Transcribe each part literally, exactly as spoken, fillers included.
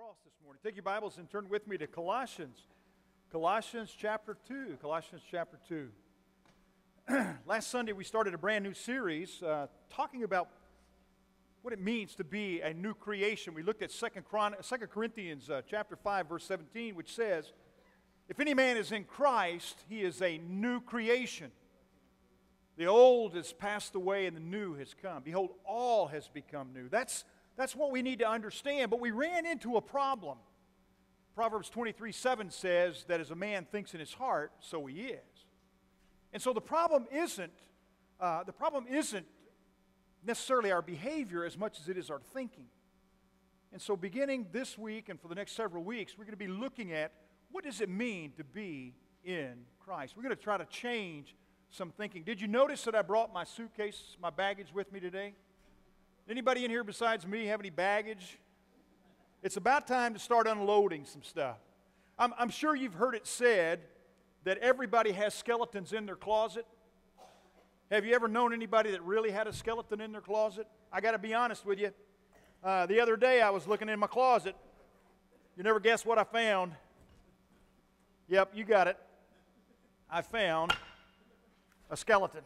cross this morning. Take your Bibles and turn with me to Colossians. Colossians chapter two. Colossians chapter two. Last Sunday we started a brand new series uh, talking about what it means to be a new creation. We looked at Second Corinthians uh, chapter five, verse seventeen, which says, if any man is in Christ, he is a new creation. The old has passed away and the new has come. Behold, all has become new. That's, that's what we need to understand. But we ran into a problem. Proverbs twenty-three seven says that as a man thinks in his heart, so he is. And so the problem isn't, uh, the problem isn't necessarily our behavior as much as it is our thinking. And so beginning this week and for the next several weeks, we're going to be looking at what does it mean to be in Christ. We're going to try to change some thinking. Did you notice that I brought my suitcase, my baggage with me today? Anybody in here besides me have any baggage? It's about time to start unloading some stuff. I'm, I'm sure you've heard it said that everybody has skeletons in their closet. Have you ever known anybody that really had a skeleton in their closet? I got to be honest with you. Uh, the other day I was looking in my closet. You never guess what I found. Yep, you got it. I found a skeleton.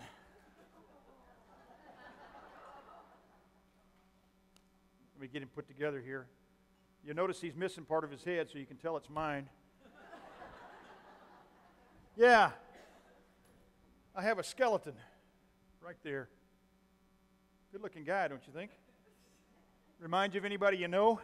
Let me get him put together here. You notice he's missing part of his head, so you can tell it's mine. Yeah, I have a skeleton right there. Good-looking guy, don't you think? Remind you of anybody you know?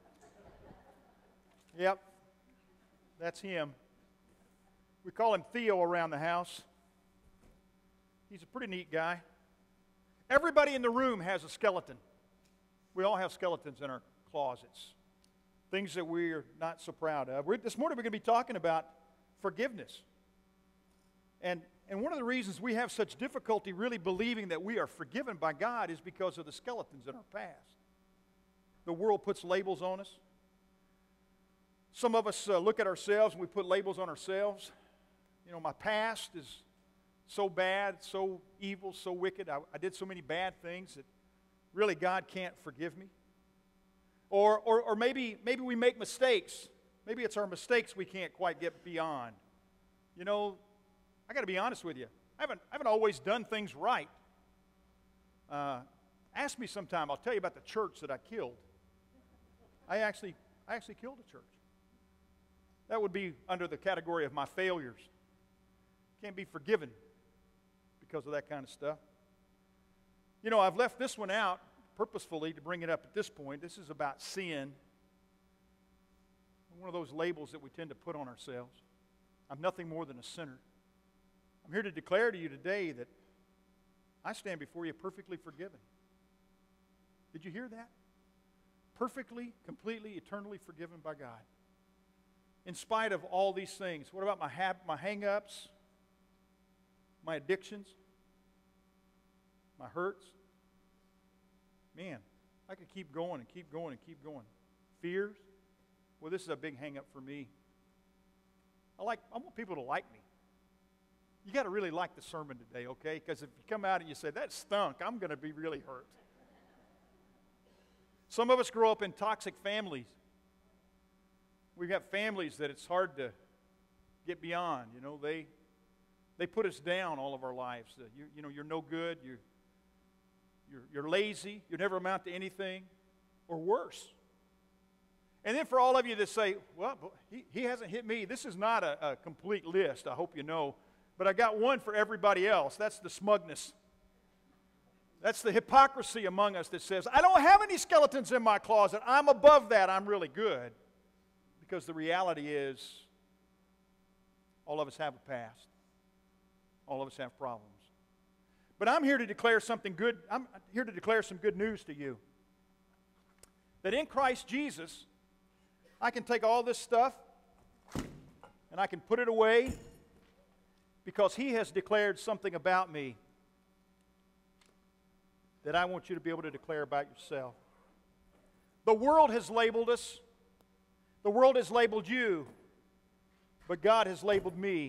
Yep, that's him. We call him Theo around the house. He's a pretty neat guy. Everybody in the room has a skeleton. We all have skeletons in our closets. Things that we're not so proud of. We're, this morning we're going to be talking about forgiveness. And, and one of the reasons we have such difficulty really believing that we are forgiven by God is because of the skeletons in our past. The world puts labels on us. Some of us uh, look at ourselves and we put labels on ourselves. You know, my past is so bad, so evil, so wicked. I, I did so many bad things that really God can't forgive me. Or, or, or maybe, maybe we make mistakes. Maybe it's our mistakes we can't quite get beyond. You know, I got to be honest with you. I haven't, I haven't always done things right. Uh, ask me sometime. I'll tell you about the church that I killed. I actually, I actually killed a church. That would be under the category of my failures. Can't be forgiven because of that kind of stuff. You know, I've left this one out purposefully to bring it up at this point. This is about sin. One of those labels that we tend to put on ourselves. I'm nothing more than a sinner. I'm here to declare to you today that I stand before you perfectly forgiven. Did you hear that? Perfectly, completely, eternally forgiven by God. In spite of all these things. What about my, hab- my hang-ups? My addictions? My hurts? Man, I could keep going and keep going and keep going. Fears? Well, this is a big hang-up for me. I like. I want people to like me. You got to really like the sermon today, okay? Because if you come out and you say, that stunk, I'm going to be really hurt. Some of us grow up in toxic families. We've got families that it's hard to get beyond. You know, they they put us down all of our lives. Uh, you, you know, you're no good. You, you're, you're lazy. You never amount to anything, or worse. And then for all of you that say, well, he, he hasn't hit me. This is not a, a complete list, I hope you know. But I got one for everybody else. That's the smugness. That's the hypocrisy among us that says, I don't have any skeletons in my closet. I'm above that. I'm really good. Because the reality is, all of us have a past. All of us have problems. But I'm here to declare something good. I'm here to declare some good news to you. That in Christ Jesus, I can take all this stuff and I can put it away because He has declared something about me that I want you to be able to declare about yourself. The world has labeled us. The world has labeled you, but God has labeled me.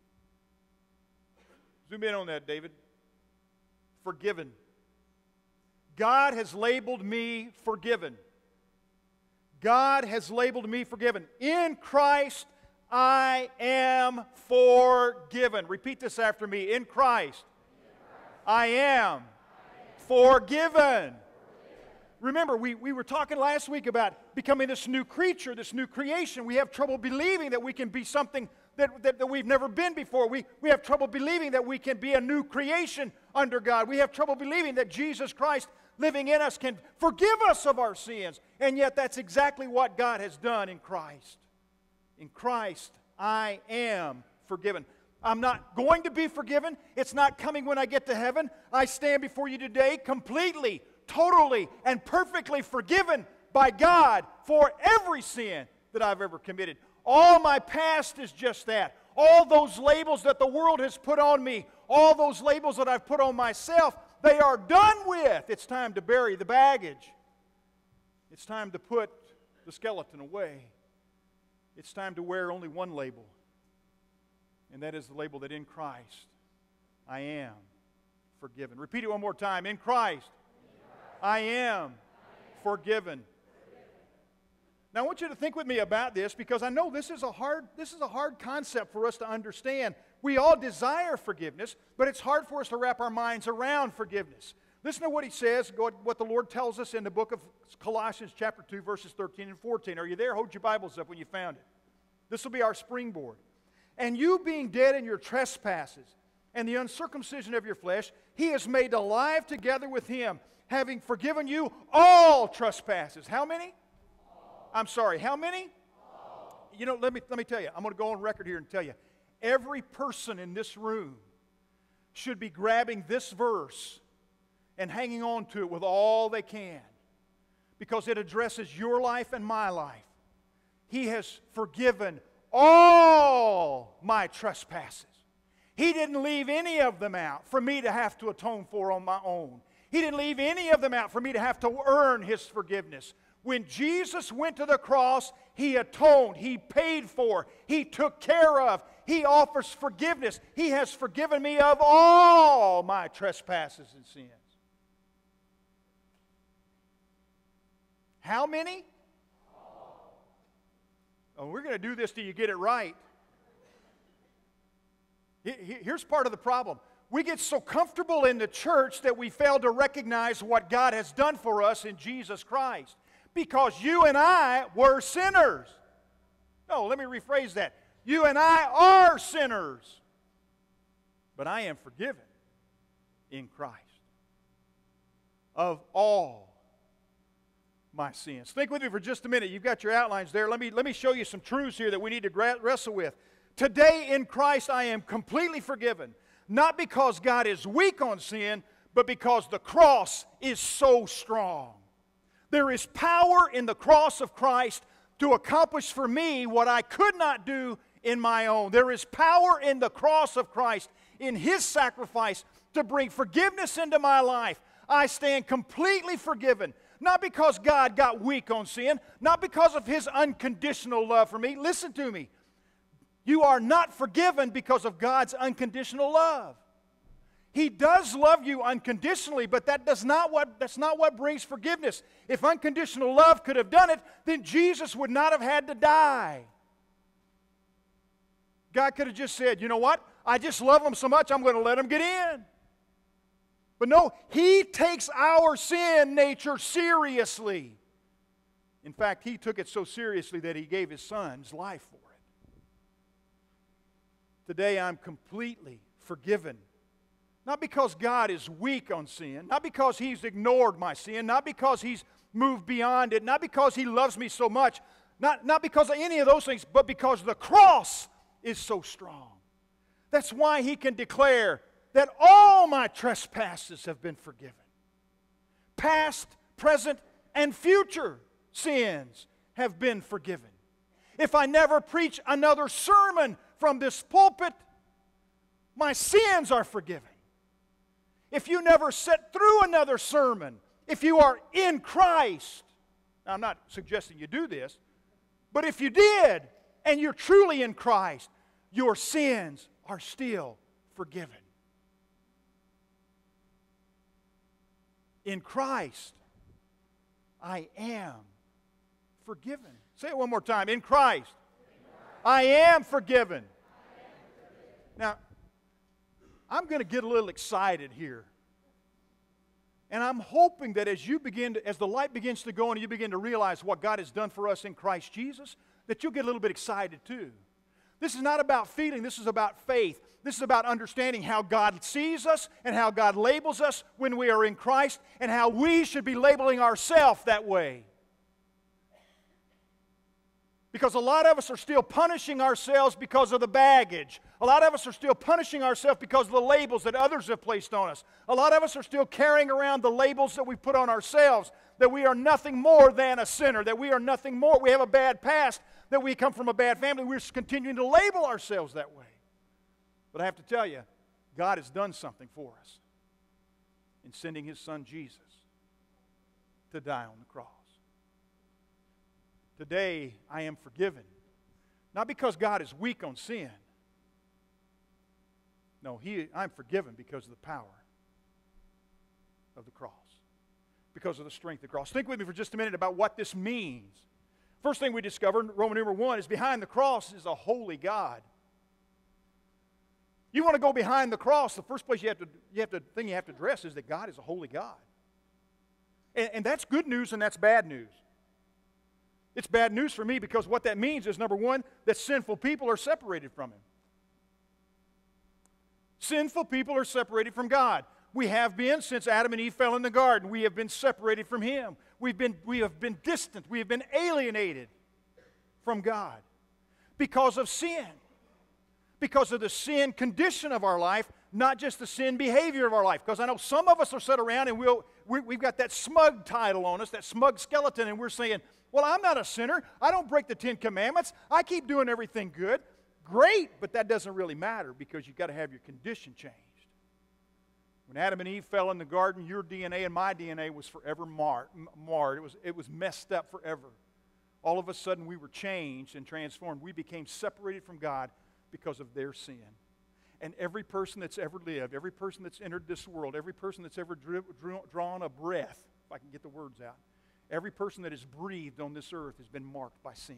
Zoom in on that, David. Forgiven. God has labeled me forgiven. God has labeled me forgiven. In Christ, I am forgiven. Repeat this after me. In Christ, I am forgiven. Remember, we, we were talking last week about becoming this new creature, this new creation. We have trouble believing that we can be something that, that, that we've never been before. We, we have trouble believing that we can be a new creation under God. We have trouble believing that Jesus Christ living in us can forgive us of our sins. And yet that's exactly what God has done in Christ. In Christ, I am forgiven. I'm not going to be forgiven. It's not coming when I get to heaven. I stand before you today completely, totally, and perfectly forgiven by God for every sin that I've ever committed. All my past is just that. All those labels that the world has put on me, all those labels that I've put on myself, they are done with. It's time to bury the baggage. It's time to put the skeleton away. It's time to wear only one label, and that is the label that in Christ I am forgiven. Repeat it one more time. In Christ, I am forgiven. Now I want you to think with me about this, because I know this is a hard, this is a hard concept for us to understand. We all desire forgiveness, but it's hard for us to wrap our minds around forgiveness. Listen to what he says, what the Lord tells us in the book of Colossians chapter two, verses thirteen and fourteen. Are you there? Hold your Bibles up when you found it. This will be our springboard. And you being dead in your trespasses and the uncircumcision of your flesh, he has made alive together with him, having forgiven you all trespasses. How many? All. I'm sorry, how many? All. You know, let me, let me tell you, I'm going to go on record here and tell you, every person in this room should be grabbing this verse and hanging on to it with all they can, because it addresses your life and my life. He has forgiven all my trespasses. He didn't leave any of them out for me to have to atone for on my own. He didn't leave any of them out for me to have to earn His forgiveness. When Jesus went to the cross, He atoned, He paid for, He took care of, He offers forgiveness. He has forgiven me of all my trespasses and sins. How many? Oh, we're going to do this till you get it right. Here's part of the problem. We get so comfortable in the church that we fail to recognize what God has done for us in Jesus Christ. Because you and I were sinners. No, let me rephrase that. You and I are sinners. But I am forgiven in Christ of all my sins. Think with me for just a minute. You've got your outlines there. Let me, let me show you some truths here that we need to gra- wrestle with. Today in Christ I am completely forgiven. Not because God is weak on sin, but because the cross is so strong. There is power in the cross of Christ to accomplish for me what I could not do in my own. There is power in the cross of Christ, in His sacrifice, to bring forgiveness into my life. I stand completely forgiven. Not because God got weak on sin, not because of His unconditional love for me. Listen to me. You are not forgiven because of God's unconditional love. He does love you unconditionally, but that does not what, that's not what brings forgiveness. If unconditional love could have done it, then Jesus would not have had to die. God could have just said, you know what? I just love them so much, I'm going to let them get in. But no, He takes our sin nature seriously. In fact, He took it so seriously that He gave His Son's life for it. Today I'm completely forgiven. Not because God is weak on sin, not because He's ignored my sin, not because He's moved beyond it, not because He loves me so much, not, not because of any of those things, but because the cross is so strong. That's why He can declare that all my trespasses have been forgiven. Past, present, and future sins have been forgiven. If I never preach another sermon from this pulpit, my sins are forgiven. If you never sit through another sermon, if you are in Christ, now I'm not suggesting you do this, but if you did, and you're truly in Christ, your sins are still forgiven. In Christ, I am forgiven. Say it one more time. In Christ, I am forgiven. Now, I'm going to get a little excited here. And I'm hoping that as you begin to, as the light begins to go and you begin to realize what God has done for us in Christ Jesus, that you'll get a little bit excited too. This is not about feeling, this is about faith. This is about understanding how God sees us and how God labels us when we are in Christ and how we should be labeling ourselves that way. Because a lot of us are still punishing ourselves because of the baggage. A lot of us are still punishing ourselves because of the labels that others have placed on us. A lot of us are still carrying around the labels that we put on ourselves, that we are nothing more than a sinner, that we are nothing more. We have a bad past, that we come from a bad family. We're continuing to label ourselves that way. But I have to tell you, God has done something for us in sending His Son Jesus to die on the cross. Today, I am forgiven. Not because God is weak on sin. No, he, I'm forgiven because of the power of the cross. Because of the strength of the cross. Think with me for just a minute about what this means. First thing we discovered, Roman number one, is behind the cross is a holy God. You want to go behind the cross, the first place you have to, you have to, thing you have to address is that God is a holy God. And, and that's good news and that's bad news. It's bad news for me because what that means is, number one, that sinful people are separated from Him. Sinful people are separated from God. We have been since Adam and Eve fell in the garden. We have been separated from Him. We've been, we have been distant. We have been alienated from God because of sin. Because of the sin condition of our life, not just the sin behavior of our life. Because I know some of us are sat around and we'll, we, we've got that smug title on us, that smug skeleton, and we're saying, well, I'm not a sinner. I don't break the Ten Commandments. I keep doing everything good. Great, but that doesn't really matter because you've got to have your condition changed. When Adam and Eve fell in the garden, your D N A and my D N A was forever marred. marred. It was, it was messed up forever. All of a sudden, we were changed and transformed. We became separated from God because of their sin. And every person that's ever lived, every person that's entered this world, every person that's ever drew, drew, drawn a breath, if I can get the words out, every person that has breathed on this earth has been marked by sin.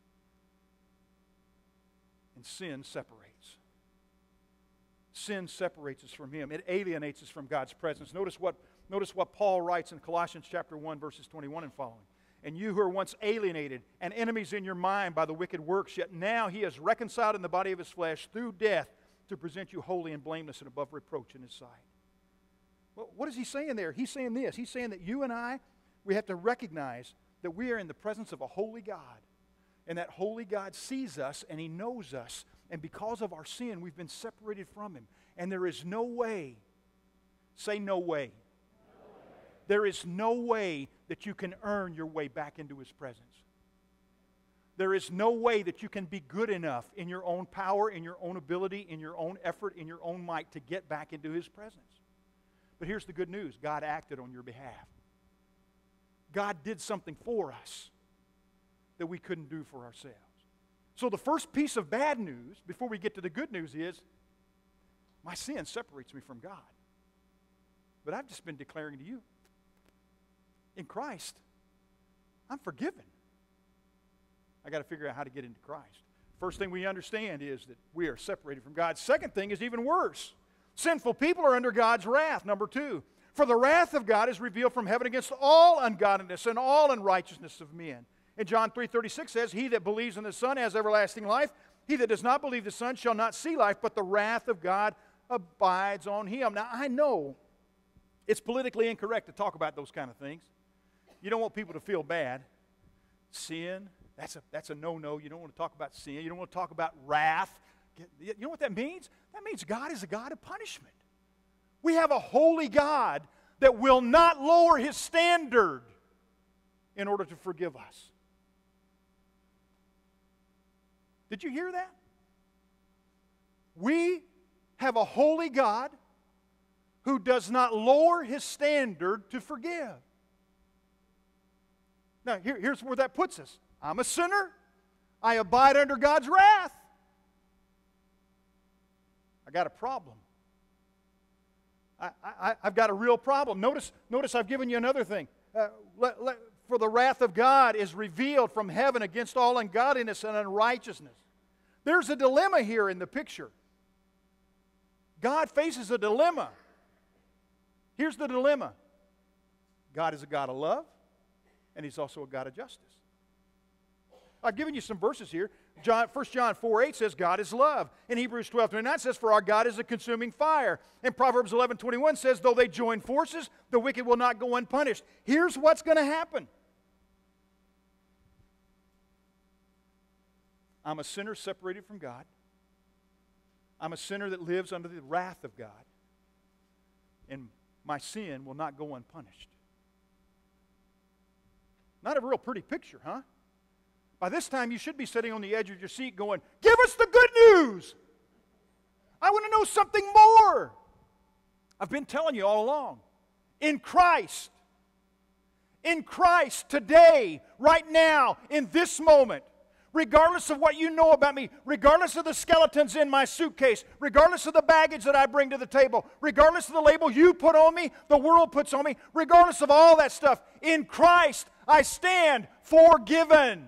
And sin separates. Sin separates us from Him. It alienates us from God's presence. Notice what, notice what Paul writes in Colossians chapter one, verses twenty-one and following. And you who were once alienated and enemies in your mind by the wicked works, yet now He has reconciled in the body of His flesh through death to present you holy and blameless and above reproach in His sight. Well, what is he saying there? He's saying this. He's saying that you and I, we have to recognize that we are in the presence of a holy God. And that holy God sees us and He knows us. And because of our sin, we've been separated from Him. And there is no way, say no way. No way. There is no way that you can earn your way back into His presence. There is no way that you can be good enough in your own power, in your own ability, in your own effort, in your own might to get back into His presence. But here's the good news. God acted on your behalf. God did something for us that we couldn't do for ourselves. So the first piece of bad news, before we get to the good news, is my sin separates me from God. But I've just been declaring to you, in Christ, I'm forgiven. I got to figure out how to get into Christ. First thing we understand is that we are separated from God. Second thing is even worse. Sinful people are under God's wrath. Number two, for the wrath of God is revealed from heaven against all ungodliness and all unrighteousness of men. And John three thirty-six says, he that believes in the Son has everlasting life. He that does not believe the Son shall not see life, but the wrath of God abides on him. Now, I know it's politically incorrect to talk about those kind of things. You don't want people to feel bad. Sin, that's a, that's a no-no. You don't want to talk about sin. You don't want to talk about wrath. You know what that means? That means God is a God of punishment. We have a holy God that will not lower His standard in order to forgive us. Did you hear that? We have a holy God who does not lower His standard to forgive. Now, here, here's where that puts us. I'm a sinner. I abide under God's wrath. I got a problem. I, I, I've got a real problem. Notice, notice I've given you another thing. Uh, let, let, For the wrath of God is revealed from heaven against all ungodliness and unrighteousness. There's a dilemma here in the picture. God faces a dilemma. Here's the dilemma. God is a God of love, and He's also a God of justice. I've given you some verses here. John, First John four eight says God is love. In Hebrews twelve twenty-nine says, for our God is a consuming fire. And Proverbs eleven twenty-one says, though they join forces, the wicked will not go unpunished. Here's what's going to happen. I'm a sinner separated from God. I'm a sinner that lives under the wrath of God. And my sin will not go unpunished. Not a real pretty picture, huh? By this time, you should be sitting on the edge of your seat going, give us the good news. I want to know something more. I've been telling you all along. In Christ, in Christ, today, right now, in this moment, regardless of what you know about me, regardless of the skeletons in my suitcase, regardless of the baggage that I bring to the table, regardless of the label you put on me, the world puts on me, regardless of all that stuff, in Christ, I stand forgiven.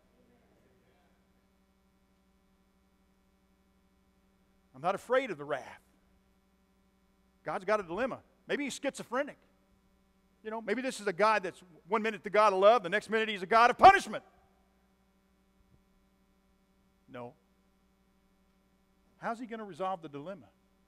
I'm not afraid of the wrath. God's got a dilemma. Maybe he's schizophrenic. You know, maybe this is a God that's one minute the God of love, the next minute he's a God of punishment. No. How's he going to resolve the dilemma?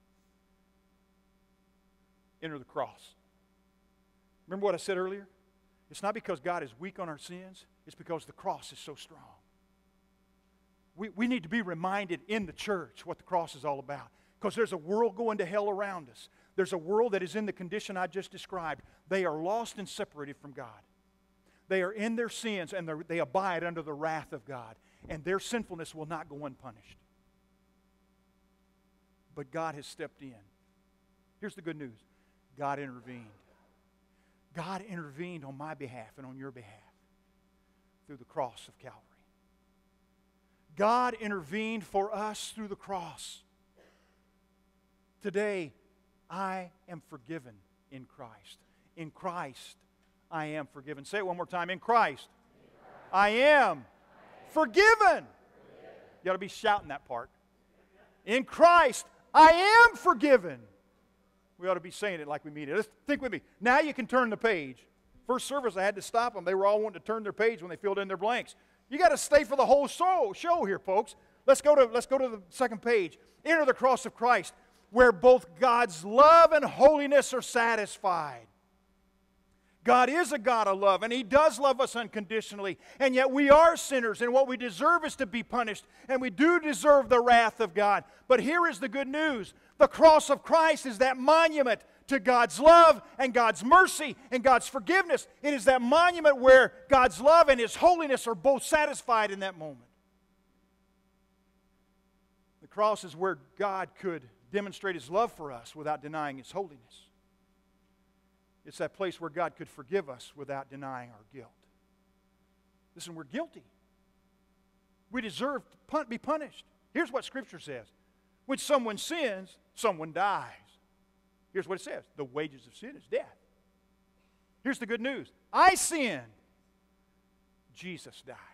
Enter the cross. Remember what I said earlier? It's not because God is weak on our sins. It's because the cross is so strong. We, we need to be reminded in the church what the cross is all about. Because there's a world going to hell around us. There's a world that is in the condition I just described. They are lost and separated from God. They are in their sins and they abide under the wrath of God. And their sinfulness will not go unpunished. But God has stepped in. Here's the good news. God intervened. God intervened on my behalf and on your behalf through the cross of Calvary. God intervened for us through the cross. Today, I am forgiven in Christ. In Christ, I am forgiven. Say it one more time. In Christ, in Christ. I am, I am forgiven. forgiven. You ought to be shouting that part. In Christ, I am forgiven. We ought to be saying it like we mean it. Let's think with me. Now you can turn the page. First service, I had to stop them. They were all wanting to turn their page when they filled in their blanks. You got to stay for the whole show, show here, folks. Let's go to, let's go to the second page. Enter the cross of Christ, where both God's love and holiness are satisfied. God is a God of love, and He does love us unconditionally, and yet we are sinners, and what we deserve is to be punished, and we do deserve the wrath of God. But here is the good news. The cross of Christ is that monument to God's love and God's mercy and God's forgiveness. It is that monument where God's love and His holiness are both satisfied in that moment. The cross is where God could demonstrate His love for us without denying His holiness. It's that place where God could forgive us without denying our guilt. Listen, we're guilty. We deserve to be punished. Here's what Scripture says. When someone sins, someone dies. Here's what it says. The wages of sin is death. Here's the good news. I sinned. Jesus died.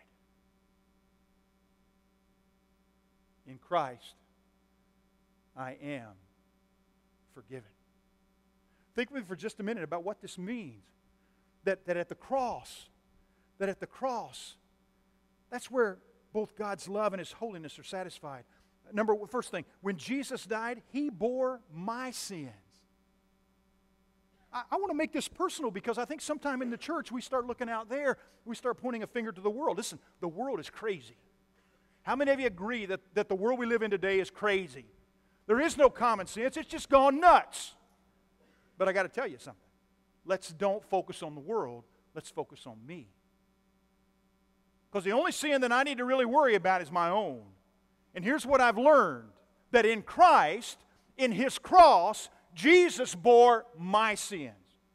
In Christ, I am forgiven. Think with me for just a minute about what this means. That, that at the cross, that at the cross, that's where both God's love and His holiness are satisfied. Number one, first thing, when Jesus died, He bore my sins. I, I want to make this personal because I think sometime in the church we start looking out there, we start pointing a finger to the world. Listen, the world is crazy. How many of you agree that, that the world we live in today is crazy? There is no common sense. It's just gone nuts. But I got to tell you something. Let's don't focus on the world. Let's focus on me. Because the only sin that I need to really worry about is my own. And here's what I've learned. That in Christ, in His cross, Jesus bore my sins.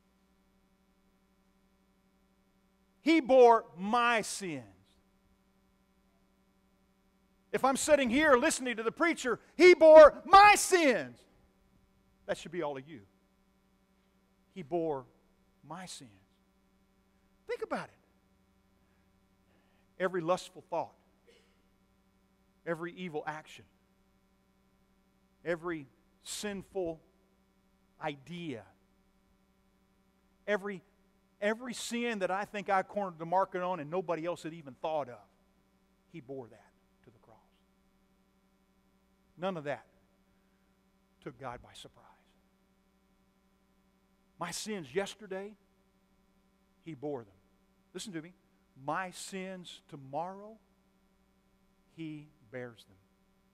He bore my sins. If I'm sitting here listening to the preacher, He bore my sins. That should be all of you. He bore my sins. Think about it. every lustful thought, every evil action, every sinful idea, every, every sin that I think I cornered the market on and nobody else had even thought of. He bore that to the cross. None of that took God by surprise. My sins yesterday, He bore them. Listen to me. My sins tomorrow, He bears them.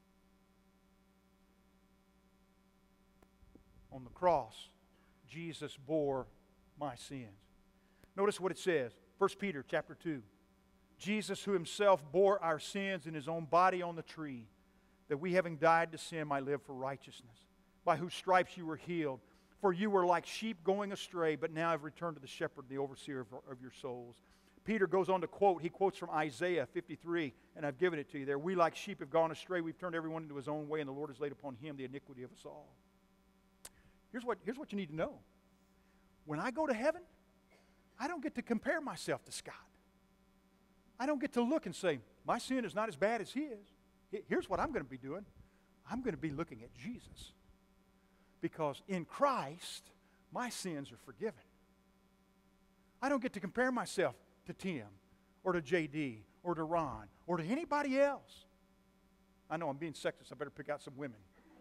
On the cross, Jesus bore my sins. Notice what it says. First Peter chapter two. Jesus, who Himself bore our sins in His own body on the tree, that we, having died to sin, might live for righteousness, by whose stripes you were healed. For you were like sheep going astray, but now have returned to the shepherd, the overseer of, of your souls. Peter goes on to quote, he quotes from Isaiah fifty-three, and I've given it to you there. We like sheep have gone astray, we've turned everyone into his own way, and the Lord has laid upon him the iniquity of us all. Here's what, here's what you need to know. When I go to heaven, I don't get to compare myself to Scott. I don't get to look and say, my sin is not as bad as his. Here's what I'm going to be doing. I'm going to be looking at Jesus. Because in Christ, my sins are forgiven. I don't get to compare myself to Tim or to J D or to Ron or to anybody else. I know I'm being sexist. I better pick out some women.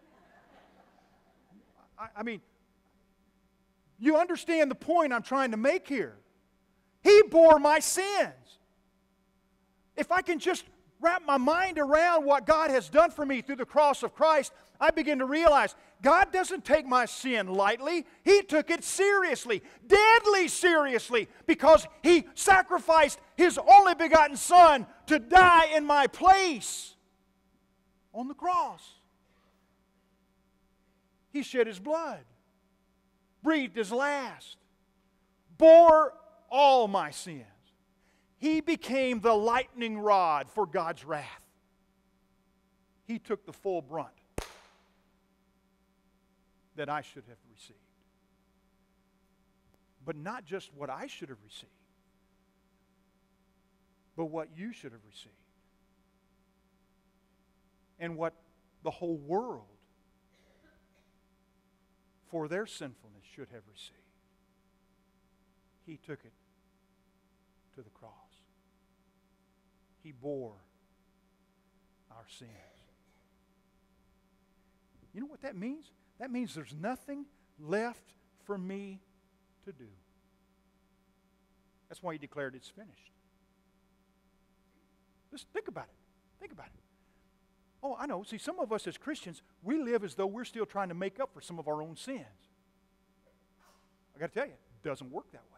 I, I mean, you understand the point I'm trying to make here. He bore my sins. If I can just wrap my mind around what God has done for me through the cross of Christ, I begin to realize God doesn't take my sin lightly. He took it seriously, deadly seriously, because He sacrificed His only begotten Son to die in my place on the cross. He shed His blood, breathed His last, bore all my sins. He became the lightning rod for God's wrath. He took the full brunt that I should have received. But not just what I should have received, but what you should have received. And what the whole world, for their sinfulness, should have received. He took it to the cross. He bore our sins. You know what that means? That means there's nothing left for me to do. That's why He declared it's finished. Just think about it. Think about it. Oh, I know. See, some of us as Christians, we live as though we're still trying to make up for some of our own sins. I got to tell you, it doesn't work that way.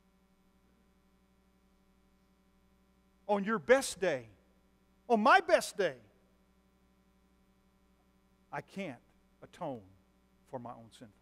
On your best day, on my best day, I can't atone for my own sinfulness.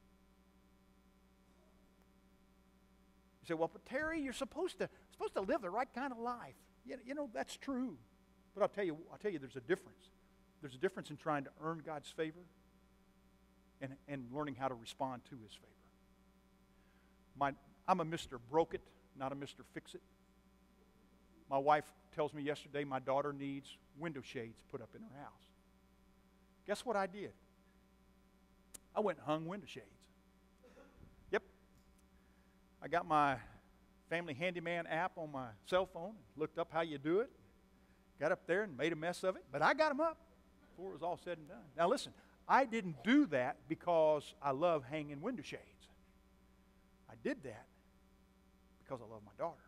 You say, well, but Terry, you're supposed to supposed to live the right kind of life. You, you know, that's true. But I'll tell you, I'll tell you there's a difference. There's a difference in trying to earn God's favor and, and learning how to respond to His favor. My, I'm a Mister Broke It, not a Mister Fix It. My wife tells me yesterday my daughter needs window shades put up in her house. Guess what I did? I went and hung window shades. Yep. I got my Family Handyman app on my cell phone, looked up how you do it, got up there and made a mess of it, but I got them up before it was all said and done. Now listen, I didn't do that because I love hanging window shades. I did that because I love my daughter.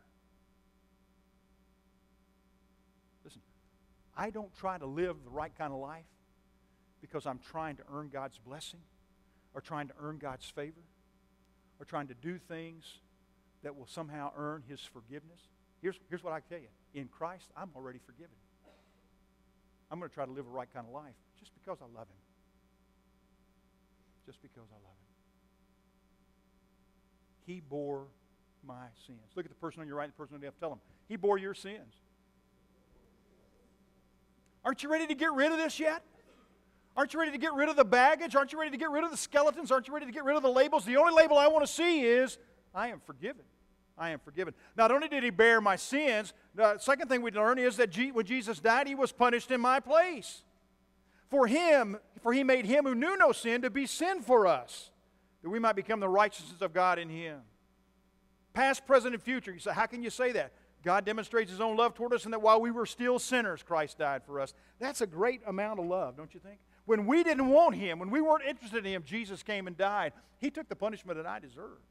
Listen, I don't try to live the right kind of life because I'm trying to earn God's blessing or trying to earn God's favor or trying to do things that will somehow earn His forgiveness. Here's, here's what I tell you. In Christ, I'm already forgiven. I'm going to try to live a right kind of life just because I love Him. Just because I love Him. He bore my sins. Look at the person on your right and the person on the left. Tell them, He bore your sins. Aren't you ready to get rid of this yet? Aren't you ready to get rid of the baggage? Aren't you ready to get rid of the skeletons? Aren't you ready to get rid of the labels? The only label I want to see is, I am forgiven. I am forgiven. Not only did He bear my sins, the second thing we learn is that when Jesus died, He was punished in my place. For Him, for He made Him who knew no sin to be sin for us, that we might become the righteousness of God in Him. Past, present, and future. You say, how can you say that? God demonstrates His own love toward us, and that while we were still sinners, Christ died for us. That's a great amount of love, don't you think? When we didn't want Him, when we weren't interested in Him, Jesus came and died. He took the punishment that I deserved.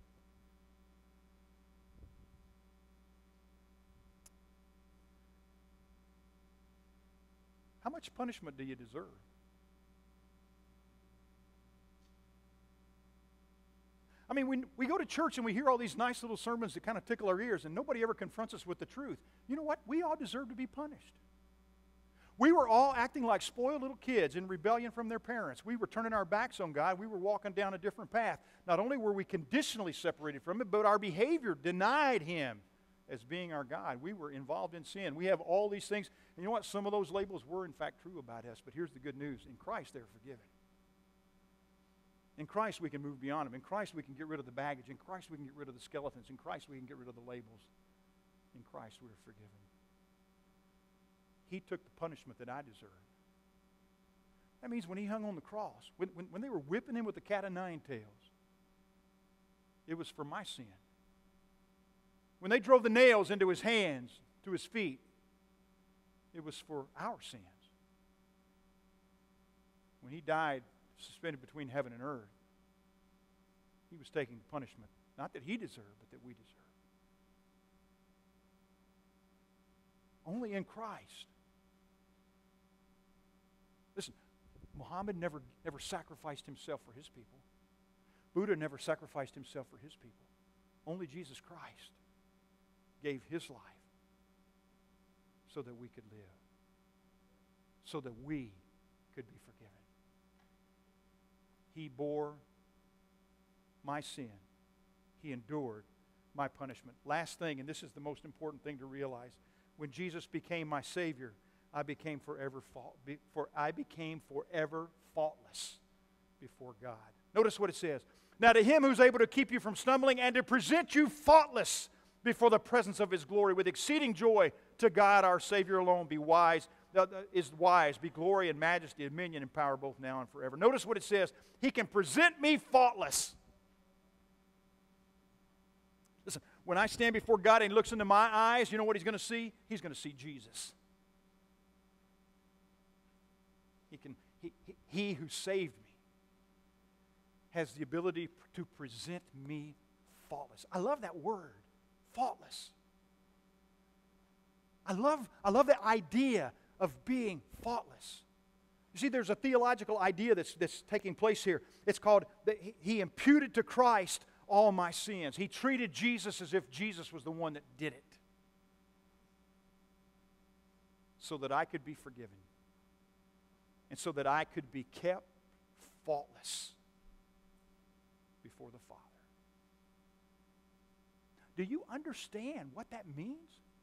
How much punishment do you deserve? I mean, we, we go to church and we hear all these nice little sermons that kind of tickle our ears, and nobody ever confronts us with the truth. You know what? We all deserve to be punished. We were all acting like spoiled little kids in rebellion from their parents. We were turning our backs on God. We were walking down a different path. Not only were we conditionally separated from Him, but our behavior denied Him as being our God. We were involved in sin. We have all these things. And you know what? Some of those labels were, in fact, true about us. But here's the good news. In Christ, they're forgiven. In Christ, we can move beyond them. In Christ, we can get rid of the baggage. In Christ, we can get rid of the skeletons. In Christ, we can get rid of the labels. In Christ, we are forgiven. He took the punishment that I deserved. That means when He hung on the cross, when, when, when they were whipping Him with the cat o' nine tails, it was for my sin. When they drove the nails into His hands, to His feet, it was for our sins. When He died, suspended between heaven and earth, He was taking the punishment, not that He deserved, but that we deserve. Only in Christ. Listen, Muhammad never, never sacrificed himself for his people. Buddha never sacrificed himself for his people. Only Jesus Christ gave His life so that we could live, so that we could be forgiven. He bore my sin. He endured my punishment. Last thing, and this is the most important thing to realize, when Jesus became my Savior, I became forever fault, for I became forever faultless before God. Notice what it says. Now to Him who's able to keep you from stumbling and to present you faultless before the presence of His glory with exceeding joy, to God our Savior alone be wise, is wise, be glory and majesty, dominion and power both now and forever. Notice what it says. He can present me faultless. Listen, when I stand before God and He looks into my eyes, you know what He's going to see? He's going to see Jesus. He, can, he, he, he who saved me has the ability to present me faultless. I love that word, faultless. I love, I love the idea of being faultless. You see, there's a theological idea that's, that's taking place here. It's called, that he, he imputed to Christ all my sins. He treated Jesus as if Jesus was the one that did it, so that I could be forgiven, and so that I could be kept faultless before the Father. Do you understand what that means?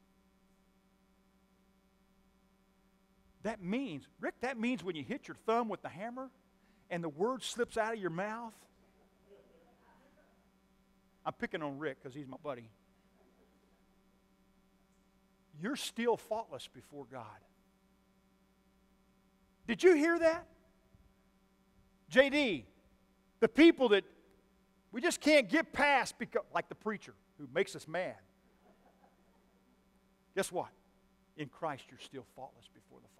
That means, Rick, that means when you hit your thumb with the hammer and the word slips out of your mouth. I'm picking on Rick because he's my buddy. You're still faultless before God. Did you hear that? J D, the people that we just can't get past, because, like the preacher who makes us mad. Guess what? In Christ, you're still faultless before the Father.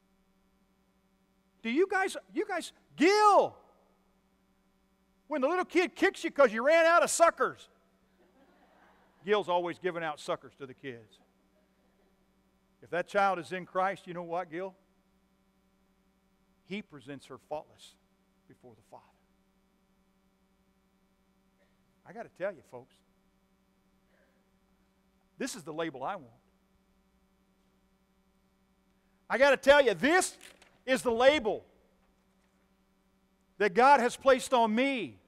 Do you guys, you guys, Gil, when the little kid kicks you because you ran out of suckers. Gil's always giving out suckers to the kids. If that child is in Christ, you know what, Gil? He presents her faultless before the Father. I got to tell you, folks, this is the label I want. I got to tell you, this is the label that God has placed on me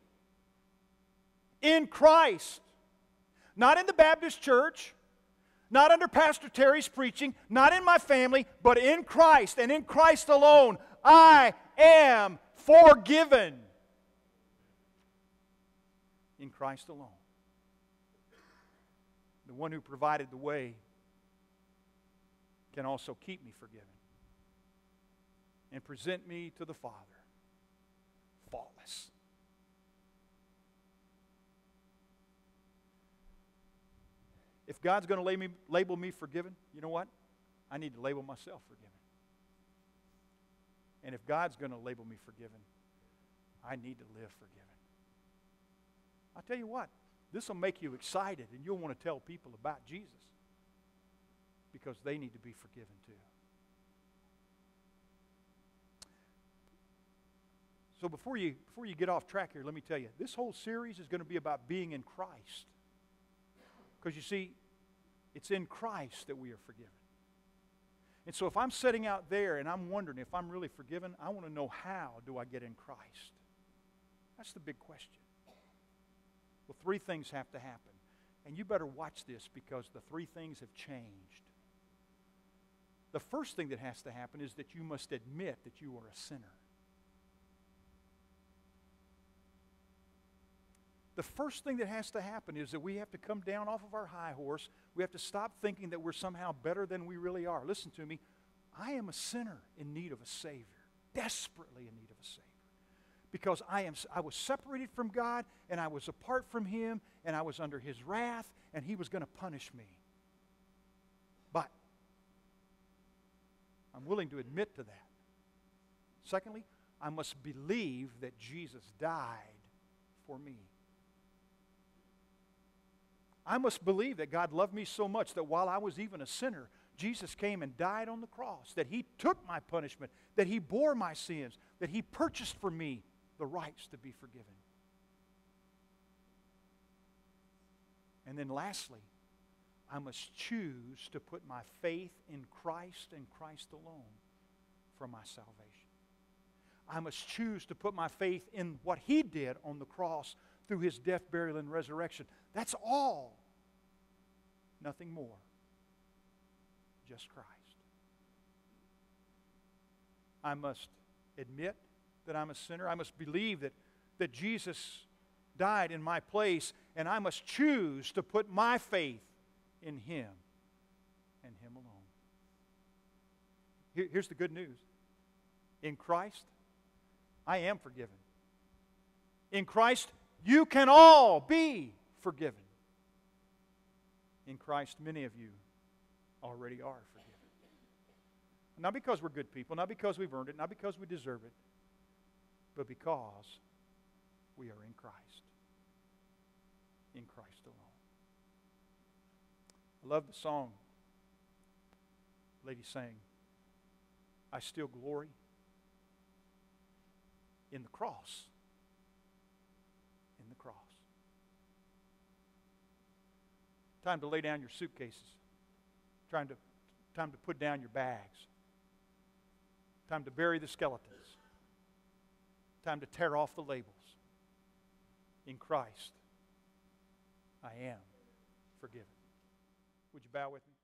in Christ. Not in the Baptist church, not under Pastor Terry's preaching, not in my family, but in Christ, and in Christ alone. I am forgiven. In Christ alone. one who provided the way can also keep me forgiven and present me to the Father faultless. If God's going to label me, label me forgiven, you know what? I need to label myself forgiven. And if God's going to label me forgiven, I need to live forgiven. I'll tell you what, this will make you excited, and you'll want to tell people about Jesus because they need to be forgiven too. So before you, before you get off track here, let me tell you, this whole series is going to be about being in Christ. Because you see, it's in Christ that we are forgiven. And so if I'm sitting out there and I'm wondering if I'm really forgiven, I want to know, how do I get in Christ? That's the big question. Well, three things have to happen. And you better watch this because the three things have changed. The first thing that has to happen is that you must admit that you are a sinner. The first thing that has to happen is that we have to come down off of our high horse. We have to stop thinking that we're somehow better than we really are. Listen to me. I am a sinner in need of a Savior, desperately in need of a Savior. Because I am, I was separated from God, and I was apart from Him, and I was under His wrath, and He was going to punish me. But I'm willing to admit to that. Secondly, I must believe that Jesus died for me. I must believe that God loved me so much that while I was even a sinner, Jesus came and died on the cross, that He took my punishment, that He bore my sins, that He purchased for me the rights to be forgiven. And then lastly, I must choose to put my faith in Christ and Christ alone for my salvation. I must choose to put my faith in what He did on the cross through His death, burial, and resurrection. That's all. Nothing more. Just Christ. I must admit that I'm a sinner. I must believe that, that Jesus died in my place, and I must choose to put my faith in Him and Him alone. Here, here's the good news. In Christ, I am forgiven. In Christ, you can all be forgiven. In Christ, many of you already are forgiven. Not because we're good people, not because we've earned it, not because we deserve it, but because we are in Christ. In Christ alone. I love the song the lady sang, I still glory in the cross. In the cross. Time to lay down your suitcases. Time to, time to put down your bags. Time to bury the skeletons. Time to tear off the labels. In Christ, I am forgiven. Would you bow with me?